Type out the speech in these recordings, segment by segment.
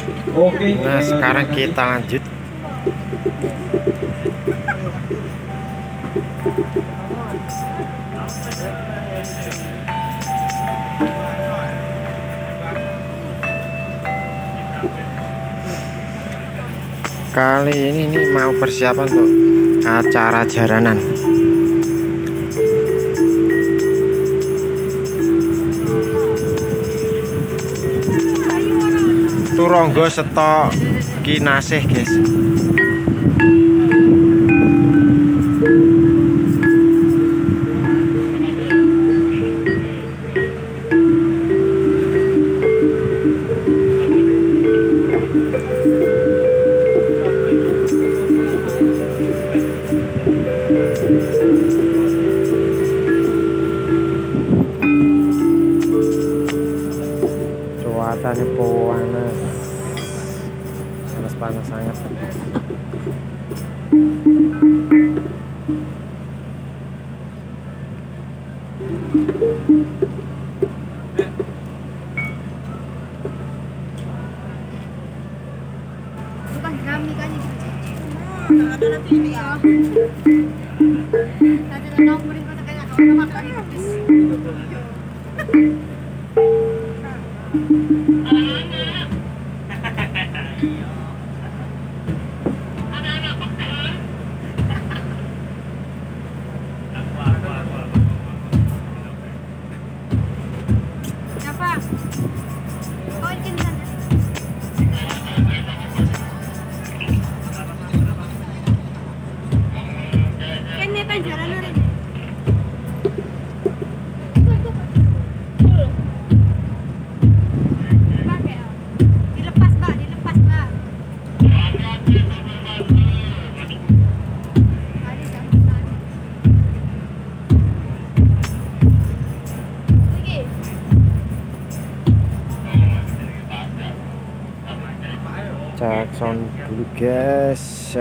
Oke. Nah, sekarang kita lanjut. Kali ini nih mau persiapan untuk acara jaranan. Turonggo setok kinasih, guys. Cuacanya panas sangat. Bukan kami kan gitu. Nanti ini ya. Nanti nomborin kota kayak kalau makan habis. Cek sound dulu, guys.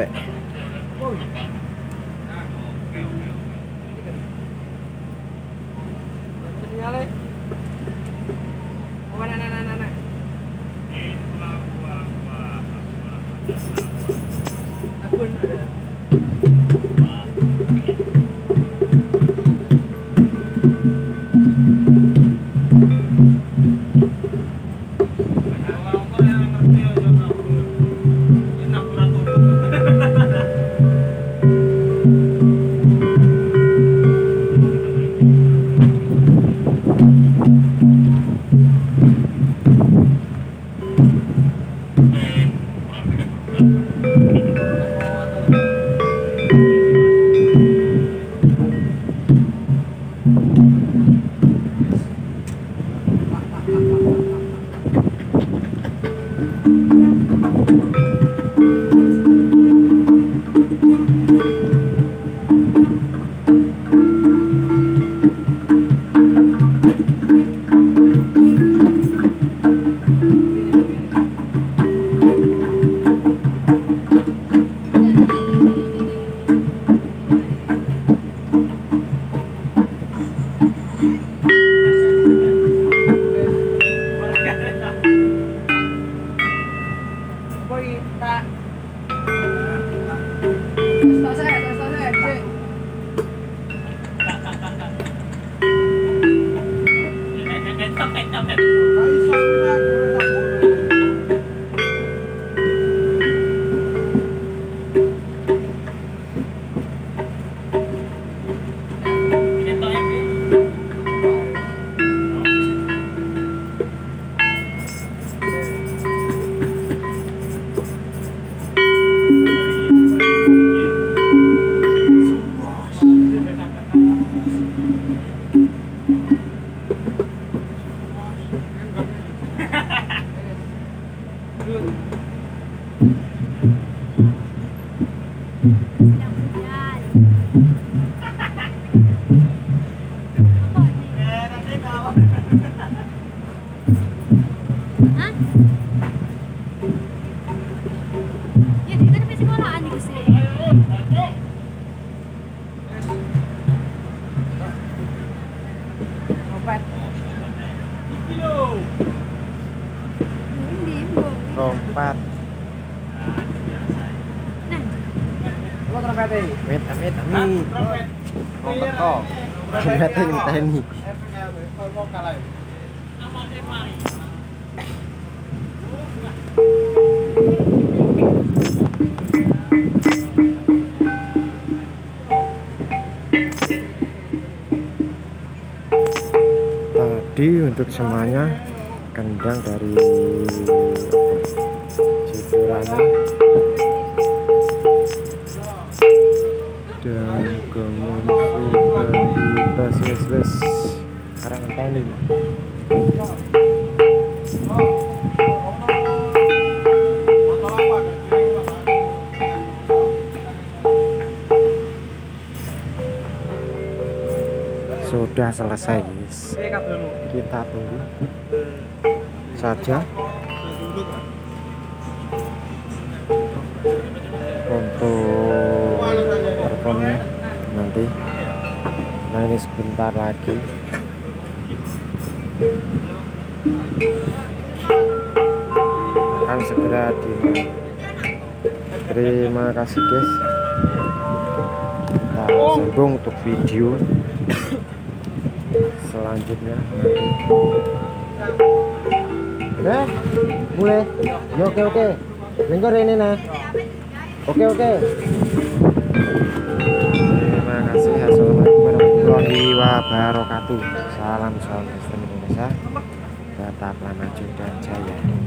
lompat. Amit, amit, amit. Lompat kok. Ternyata ini. Tadi untuk semuanya kendang dari Cipurannya dan kemudian dari bus sekarang entah. Sudah selesai guys, kita tunggu saja untuk performnya nanti. Nah ini sebentar lagi akan segera dimulai. Terima kasih guys, kita sambung untuk video selanjutnya. Mulai ya. Oke lingkar ini nah. Oke terima kasih. Assalamualaikum warahmatullahi wabarakatuh. Salam Islam Indonesia, tetaplah maju dan jaya.